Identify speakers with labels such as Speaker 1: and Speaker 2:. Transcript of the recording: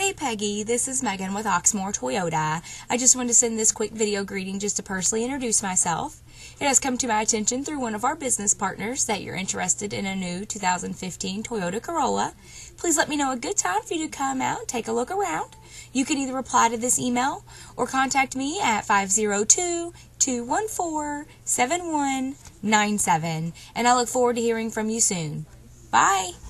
Speaker 1: Hey Peggy, this is Megan with Oxmoor Toyota. I just wanted to send this quick video greeting just to personally introduce myself. It has come to my attention through one of our business partners that you're interested in a new 2015 Toyota Corolla. Please let me know a good time for you to come out and take a look around. You can either reply to this email or contact me at 502-214-7197, and I look forward to hearing from you soon. Bye!